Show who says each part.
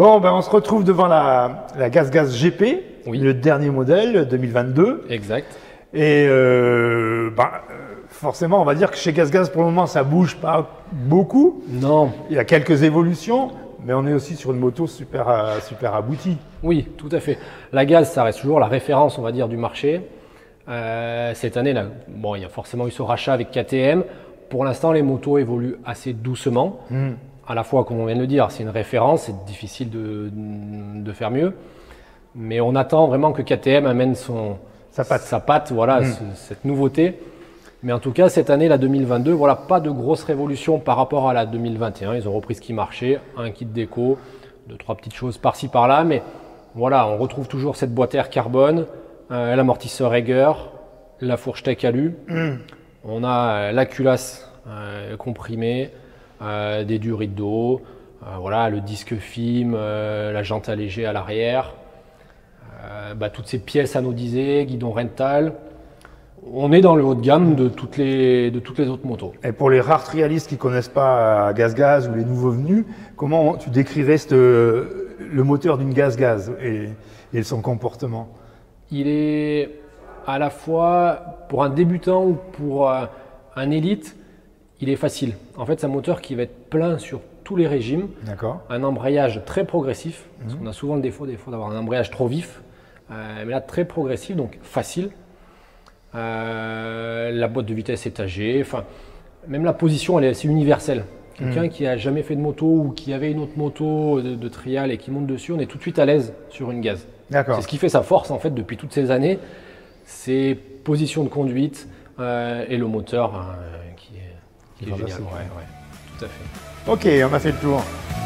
Speaker 1: Bon, ben on se retrouve devant la GazGaz GP,
Speaker 2: Oui.
Speaker 1: le dernier modèle 2022.
Speaker 2: Exact.
Speaker 1: Et forcément, on va dire que chez GazGaz, pour le moment, ça bouge pas beaucoup.
Speaker 2: Non,
Speaker 1: Il y a quelques évolutions, mais on est aussi sur une moto super aboutie.
Speaker 2: oui, tout à fait. La Gaz, ça reste toujours la référence, on va dire, du marché. Cette année, là, bon, il y a forcément eu ce rachat avec KTM. Pour l'instant, les motos évoluent assez doucement. À la fois, comme on vient de le dire, c'est une référence, c'est difficile de faire mieux. Mais on attend vraiment que KTM amène sa patte, voilà, cette nouveauté. Mais en tout cas, cette année, la 2022, voilà, pas de grosse révolution par rapport à la 2021. Ils ont repris ce qui marchait, un kit déco, 2-3 petites choses par-ci par-là. Mais voilà, on retrouve toujours cette boîte air carbone, l'amortisseur Eiger, la fourche Tech Alu. On a la culasse comprimée, des durites d'eau, voilà, le disque film, la jante allégée à l'arrière, toutes ces pièces anodisées, guidon rental. On est dans le haut de gamme de toutes les autres motos.
Speaker 1: Et pour les rares trialistes qui connaissent pas GazGaz ou les nouveaux venus, comment tu décrirais le moteur d'une GazGaz et son comportement?
Speaker 2: Il est à la fois, pour un débutant ou pour un élite, il est facile. En fait, c'est un moteur qui va être plein sur tous les régimes.
Speaker 1: D'accord.
Speaker 2: Un embrayage très progressif, parce qu'on a souvent le défaut des fois d'avoir un embrayage trop vif. Mais là, très progressif, donc facile. La boîte de vitesse étagée, enfin, même la position, elle est assez universelle. Quelqu'un qui a jamais fait de moto ou qui avait une autre moto de trial et qui monte dessus, on est tout de suite à l'aise sur une Gaz.
Speaker 1: D'accord.
Speaker 2: C'est ce qui fait sa force en fait depuis toutes ces années, c'est position de conduite et le moteur qui est génial.
Speaker 1: fantastique.
Speaker 2: Ouais, tout à fait.
Speaker 1: Ok, on a fait le tour.